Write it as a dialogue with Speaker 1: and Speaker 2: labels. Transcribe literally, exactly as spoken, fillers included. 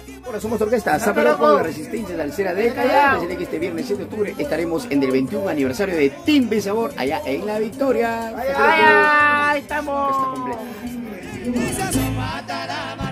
Speaker 1: Hola, somos Orquesta Zapero con la Resistencia de Alcera de Callao. Desde que este viernes siete de octubre estaremos en el veintiuno aniversario de Team Sabor allá en La Victoria.
Speaker 2: ¡Ay, ay! ¡Estamos!
Speaker 1: Está completa.